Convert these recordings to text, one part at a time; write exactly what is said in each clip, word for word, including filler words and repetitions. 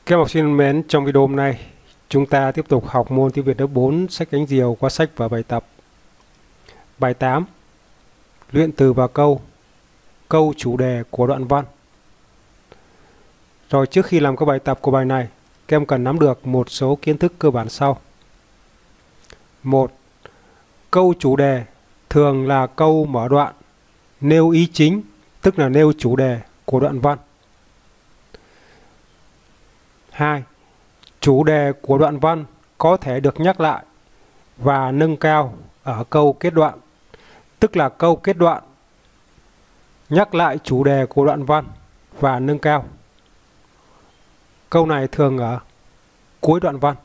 Các em học sinh thân mến, trong video hôm nay chúng ta tiếp tục học môn tiếng Việt lớp bốn sách Cánh Diều qua sách và bài tập. Bài tám. Luyện từ và câu. Câu chủ đề của đoạn văn. Rồi trước khi làm các bài tập của bài này, các em cần nắm được một số kiến thức cơ bản sau. một. Câu chủ đề thường là câu mở đoạn, nêu ý chính, tức là nêu chủ đề của đoạn văn. hai. Chủ đề của đoạn văn có thể được nhắc lại và nâng cao ở câu kết đoạn, tức là câu kết đoạn nhắc lại chủ đề của đoạn văn và nâng cao. Câu này thường ở cuối đoạn văn.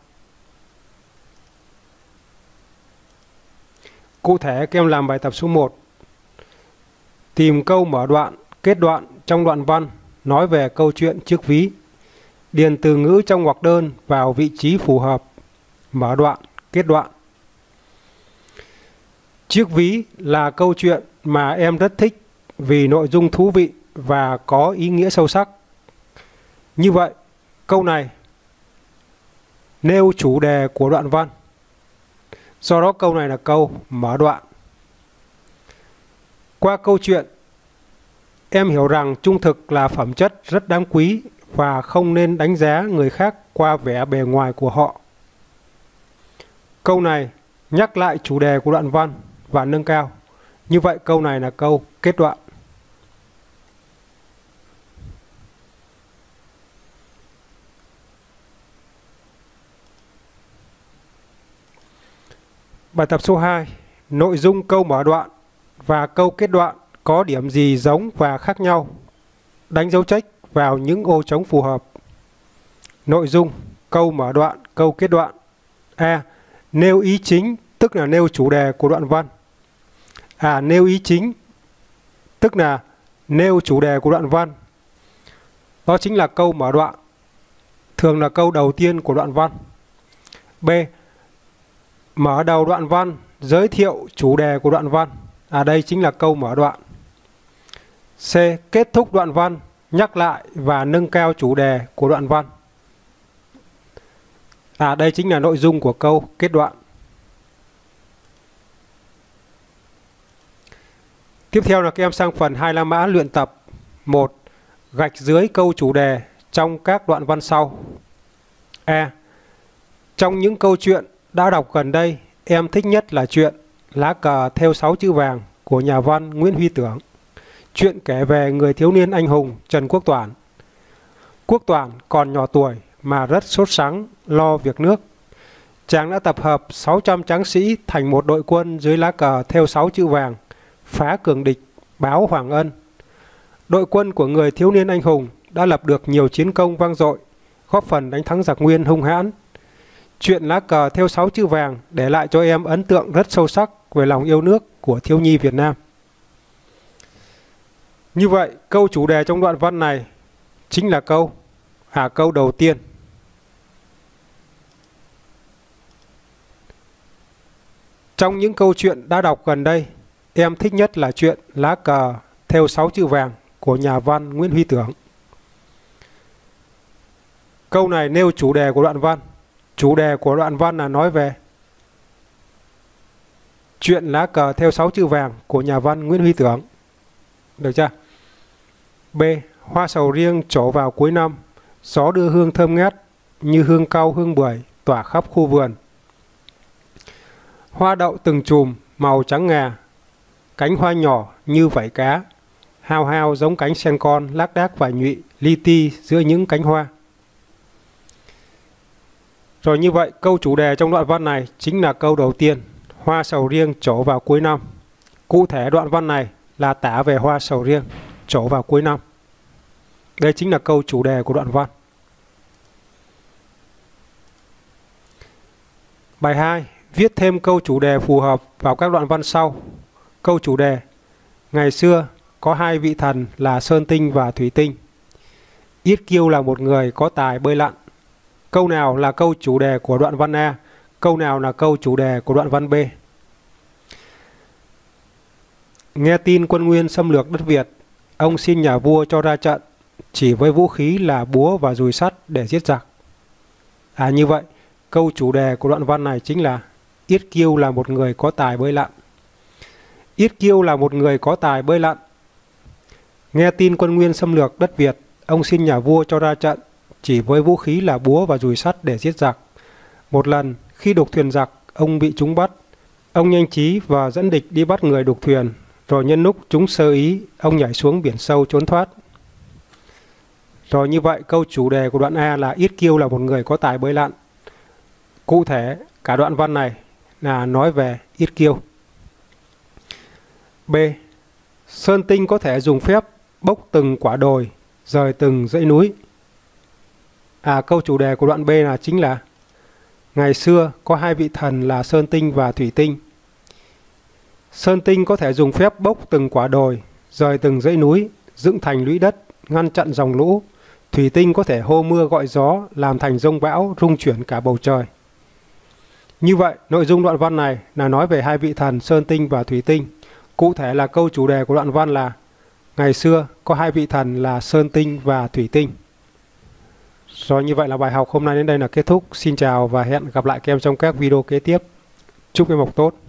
Cụ thể, các em làm bài tập số một. Tìm câu mở đoạn, kết đoạn trong đoạn văn nói về câu chuyện trước ví. Điền từ ngữ trong ngoặc đơn vào vị trí phù hợp. Mở đoạn, kết đoạn. Trước ví là câu chuyện mà em rất thích vì nội dung thú vị và có ý nghĩa sâu sắc. Như vậy, câu này nêu chủ đề của đoạn văn. Do đó câu này là câu mở đoạn. Qua câu chuyện, em hiểu rằng trung thực là phẩm chất rất đáng quý và không nên đánh giá người khác qua vẻ bề ngoài của họ. Câu này nhắc lại chủ đề của đoạn văn và nâng cao. Như vậy câu này là câu kết đoạn. Bài tập số hai. Nội dung câu mở đoạn và câu kết đoạn có điểm gì giống và khác nhau? Đánh dấu check vào những ô trống phù hợp. Nội dung câu mở đoạn, câu kết đoạn. A. Nêu ý chính, tức là nêu chủ đề của đoạn văn. À, nêu ý chính, tức là nêu chủ đề của đoạn văn. Đó chính là câu mở đoạn, thường là câu đầu tiên của đoạn văn. B. Mở đầu đoạn văn, giới thiệu chủ đề của đoạn văn. À, đây chính là câu mở đoạn. C. Kết thúc đoạn văn, nhắc lại và nâng cao chủ đề của đoạn văn. À, đây chính là nội dung của câu kết đoạn. Tiếp theo là các em sang phần hai la mã luyện tập. một. Gạch dưới câu chủ đề trong các đoạn văn sau. A. Trong những câu chuyện đã đọc gần đây, em thích nhất là chuyện Lá cờ thêu sáu chữ vàng của nhà văn Nguyễn Huy Tưởng. Chuyện kể về người thiếu niên anh hùng Trần Quốc Toản. Quốc Toản còn nhỏ tuổi mà rất sốt sắng lo việc nước. Chàng đã tập hợp sáu trăm tráng sĩ thành một đội quân dưới lá cờ thêu sáu chữ vàng, phá cường địch, báo Hoàng Ân. Đội quân của người thiếu niên anh hùng đã lập được nhiều chiến công vang dội, góp phần đánh thắng giặc Nguyên hung hãn. Chuyện lá cờ thêu sáu chữ vàng để lại cho em ấn tượng rất sâu sắc về lòng yêu nước của thiếu nhi Việt Nam. Như vậy, câu chủ đề trong đoạn văn này chính là câu à câu đầu tiên. Trong những câu chuyện đã đọc gần đây, em thích nhất là chuyện Lá cờ thêu sáu chữ vàng của nhà văn Nguyễn Huy Tưởng. Câu này nêu chủ đề của đoạn văn. Chủ đề của đoạn văn là nói về chuyện Lá cờ thêu sáu chữ vàng của nhà văn Nguyễn Huy Tưởng. Được chưa? B. Hoa sầu riêng trổ vào cuối năm, gió đưa hương thơm ngát như hương cau hương bưởi tỏa khắp khu vườn. Hoa đậu từng chùm màu trắng ngà, cánh hoa nhỏ như vảy cá, hao hao giống cánh sen con lác đác vài nhụy li ti giữa những cánh hoa. Rồi như vậy, câu chủ đề trong đoạn văn này chính là câu đầu tiên, hoa sầu riêng trổ vào cuối năm. Cụ thể đoạn văn này là tả về hoa sầu riêng trổ vào cuối năm. Đây chính là câu chủ đề của đoạn văn. Bài hai. Viết thêm câu chủ đề phù hợp vào các đoạn văn sau. Câu chủ đề: ngày xưa có hai vị thần là Sơn Tinh và Thủy Tinh. Yết Kiêu là một người có tài bơi lặn. Câu nào là câu chủ đề của đoạn văn A? Câu nào là câu chủ đề của đoạn văn B? Nghe tin quân Nguyên xâm lược đất Việt, ông xin nhà vua cho ra trận, chỉ với vũ khí là búa và dùi sắt để giết giặc. À như vậy, câu chủ đề của đoạn văn này chính là Yết Kiêu là một người có tài bơi lặn. Yết Kiêu là một người có tài bơi lặn. Nghe tin quân Nguyên xâm lược đất Việt, ông xin nhà vua cho ra trận, chỉ với vũ khí là búa và dùi sắt để giết giặc. Một lần, khi đục thuyền giặc, ông bị chúng bắt. Ông nhanh trí và dẫn địch đi bắt người đục thuyền, rồi nhân lúc chúng sơ ý, ông nhảy xuống biển sâu trốn thoát. Rồi như vậy, câu chủ đề của đoạn A là Yết Kiêu là một người có tài bơi lặn. Cụ thể, cả đoạn văn này là nói về Yết Kiêu. B. Sơn Tinh có thể dùng phép bốc từng quả đồi, rời từng dãy núi. À, câu chủ đề của đoạn B là chính là ngày xưa có hai vị thần là Sơn Tinh và Thủy Tinh. Sơn Tinh có thể dùng phép bốc từng quả đồi, rời từng dãy núi, dựng thành lũy đất, ngăn chặn dòng lũ. Thủy Tinh có thể hô mưa gọi gió, làm thành dông bão, rung chuyển cả bầu trời. Như vậy, nội dung đoạn văn này là nói về hai vị thần Sơn Tinh và Thủy Tinh. Cụ thể là câu chủ đề của đoạn văn là ngày xưa có hai vị thần là Sơn Tinh và Thủy Tinh. Rồi như vậy là bài học hôm nay đến đây là kết thúc. Xin chào và hẹn gặp lại các em trong các video kế tiếp. Chúc em học tốt.